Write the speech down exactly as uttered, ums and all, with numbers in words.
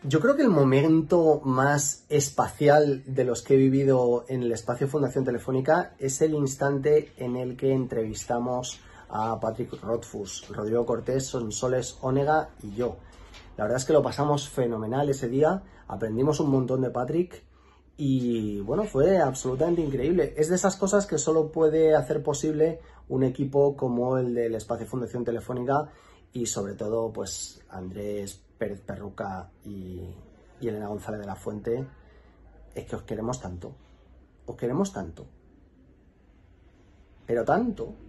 Yo creo que el momento más espacial de los que he vivido en el espacio Fundación Telefónica es el instante en el que entrevistamos a Patrick Rothfuss, Rodrigo Cortés, Sonsoles Onega y yo. La verdad es que lo pasamos fenomenal ese día, aprendimos un montón de Patrick y bueno, fue absolutamente increíble. Es de esas cosas que solo puede hacer posible un equipo como el del espacio Fundación Telefónica y sobre todo pues Andrés Pérez Perruca y, y Elena González de la Fuente. Es que os queremos tanto, os queremos tanto, pero tanto.